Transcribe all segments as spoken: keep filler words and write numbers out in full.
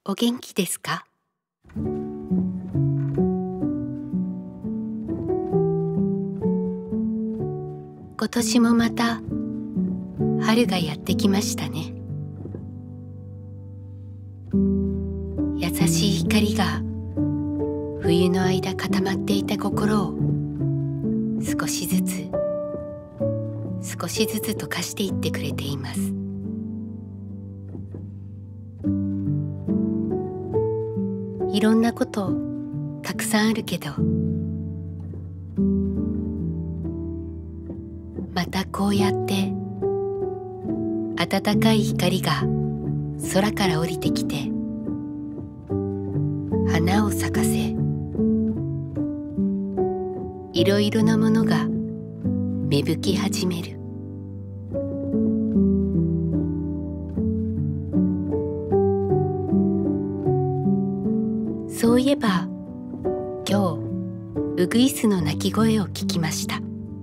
お元気ですか？今年もまた春がやってきましたね。優しい光が冬の間固まっていた心を少しずつ少しずつ溶かしていってくれています。いろんなことたくさんあるけど、またこうやって暖かい光が空から降りてきて花を咲かせ、いろいろなものが芽吹き始める。そういえば今日ウグイスの鳴き声を聞きました。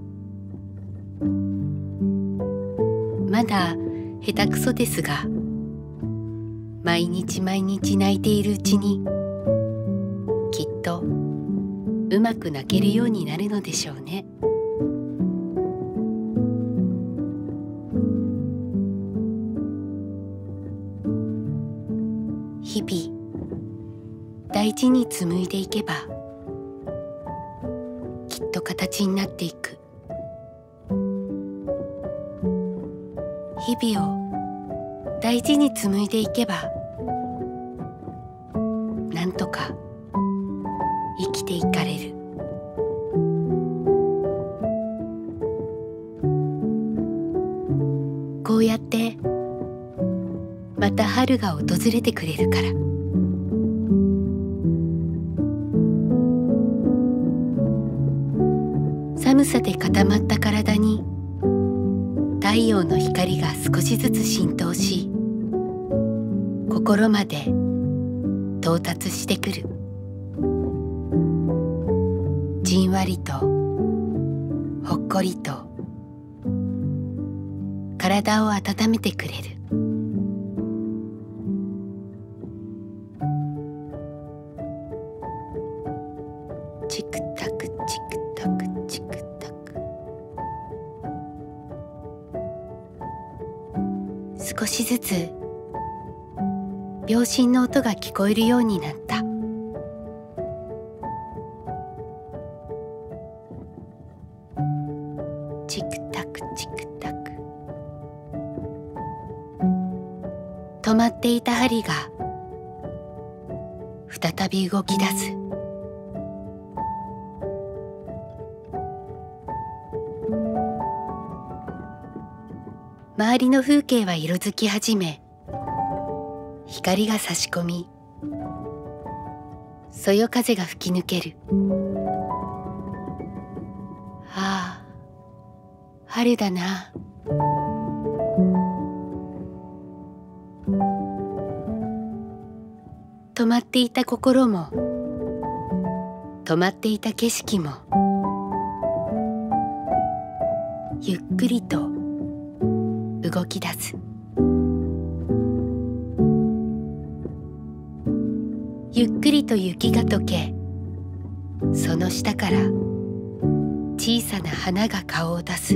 まだ下手くそですが、毎日毎日鳴いているうちにきっとうまく鳴けるようになるのでしょうね。日々大事に紡いでいけばきっと形になっていく。日々を大事に紡いでいけばなんとか生きていかれる。こうやってまた春が訪れてくれるから。寒さで固まった体に太陽の光が少しずつ浸透し、心まで到達してくる。じんわりとほっこりと体を温めてくれる。チクタクチクタクチクタク。少しずつ秒針の音が聞こえるようになった。チクタクチクタク。止まっていた針が再び動き出す。周りの風景は色づき始め、光が差し込み、そよ風が吹き抜ける。ああ、春だな。止まっていた心も、止まっていた景色も、ゆっくりと動き出す。ゆっくりと雪が溶け、その下から小さな花が顔を出す。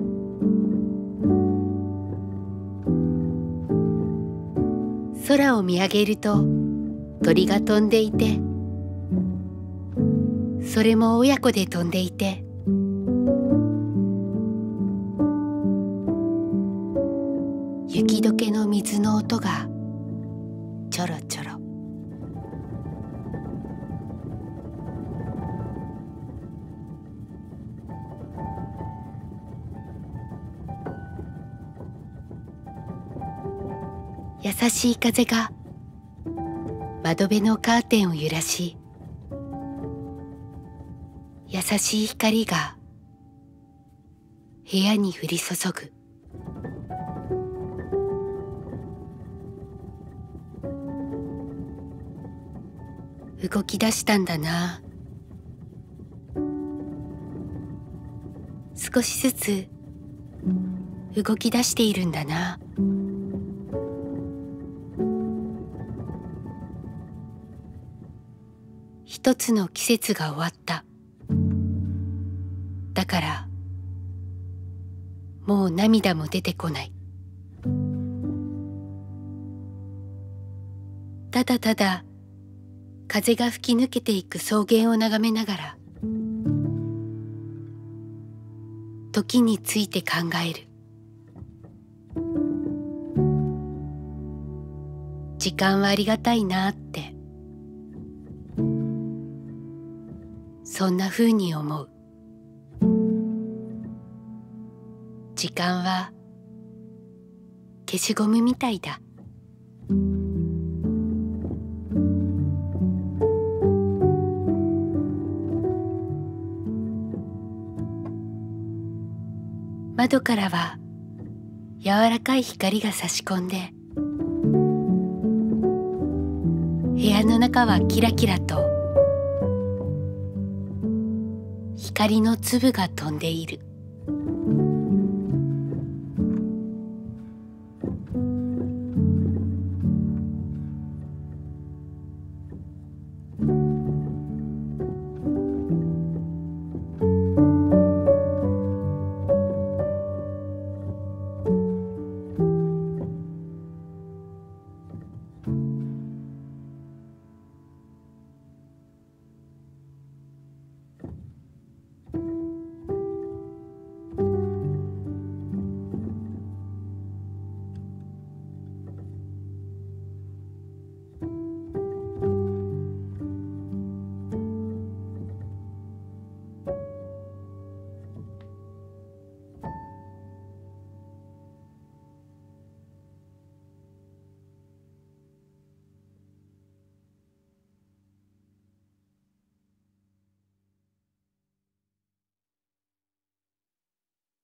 空を見上げると鳥が飛んでいて、それも親子で飛んでいて、雪解けの水の音がちょろちょろ。優しい風が窓辺のカーテンを揺らし、優しい光が部屋に降り注ぐ。動き出したんだな。少しずつ動き出しているんだな。 一つの季節が終わった。だからもう涙も出てこない。ただただ風が吹き抜けていく草原を眺めながら、時について考える。時間はありがたいなって、そんなふうに思う。時間は消しゴムみたいだ。窓からは柔らかい光が差し込んで、部屋の中はキラキラと光の粒が飛んでいる。